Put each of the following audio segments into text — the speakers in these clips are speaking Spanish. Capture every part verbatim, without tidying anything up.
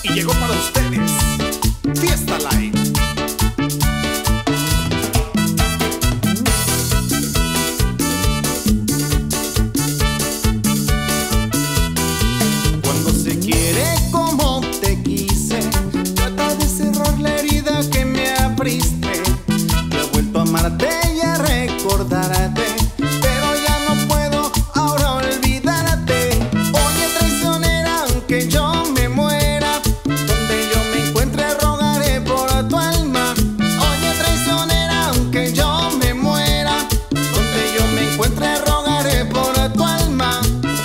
y llegó para ustedes Fiesta Light. Cuando se quiere como te quise, trata de cerrar la herida que me abriste. Yo he vuelto a amarte y a recordarte, pero ya no puedo ahora olvidarte. Oye, traicionera, aunque yo me muera, donde yo me encuentre rogaré por tu alma. Oye, traicionera, aunque yo me muera, donde yo me encuentre rogaré por tu alma.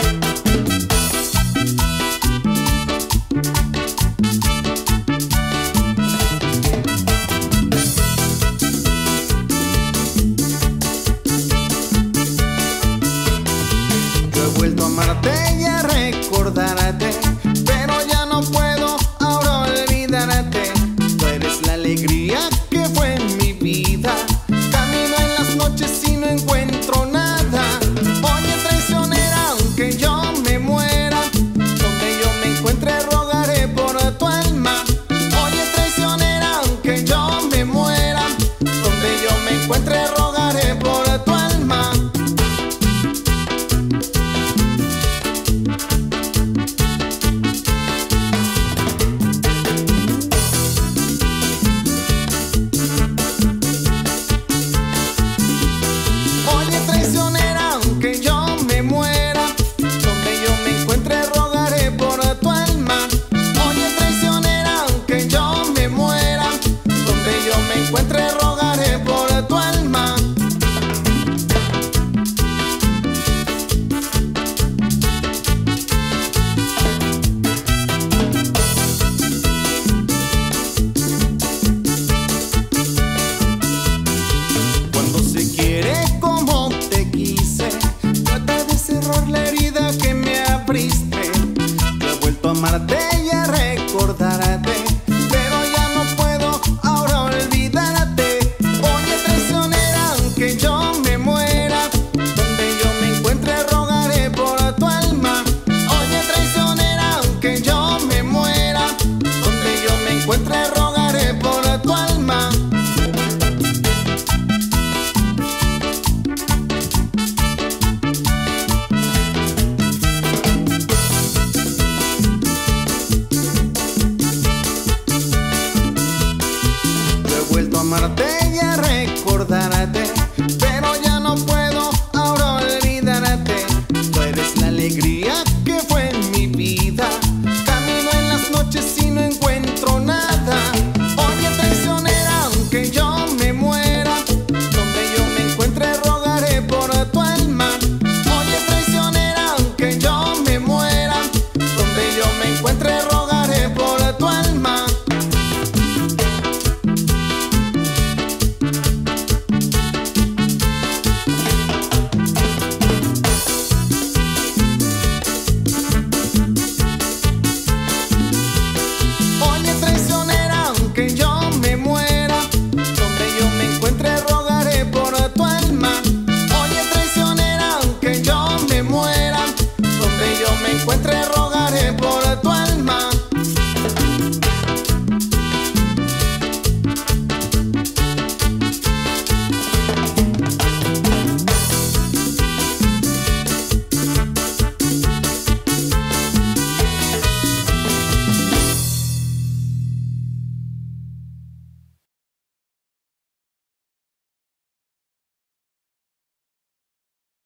Yo he vuelto a amarte y a recordarte, pero ya no puedo ahora olvidarte. Tú eres la alegría que fue en mi vida. Camino en las noches y no encuentro nada. Oye, traicionera, aunque yo me muera, donde yo me encuentre rogaré por tu alma. Oye, traicionera, aunque yo me muera, donde yo me encuentre rogaré por tu alma. Oye, traicionera, aunque yo me muera, donde yo me encuentre rogaré por tu alma. Oye, traicionera, aunque yo me muera, donde yo me encuentre rogaré por tu alma. Cuando se quiere como te quise, trata de cerrar la herida que me abriste. Yo he vuelto a amarte y a recordar